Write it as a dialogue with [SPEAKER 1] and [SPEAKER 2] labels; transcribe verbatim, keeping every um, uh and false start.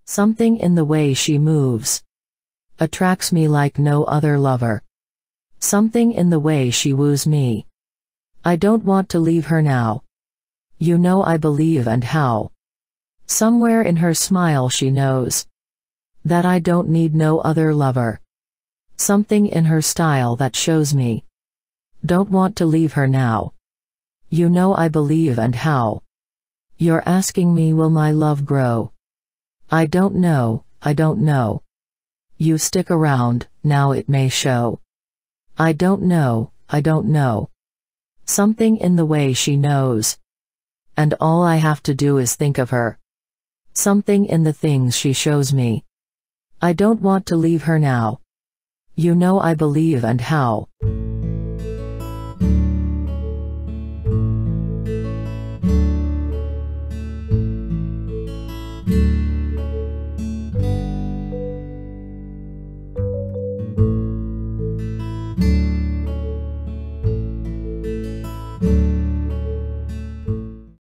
[SPEAKER 1] Something in the way she moves attracts me like no other lover. Something in the way she woos me. I don't want to leave her now. You know I believe and how. Somewhere in her smile she knows that I don't need no other lover. Something in her style that shows me don't want to leave her now. You know I believe and how. You're asking me, will my love grow? I don't know, I don't know. You stick around, now it may show. I don't know, I don't know. Something in the way she knows. And all I have to do is think of her. Something in the things she shows me. I don't want to leave her now. You know I believe and how.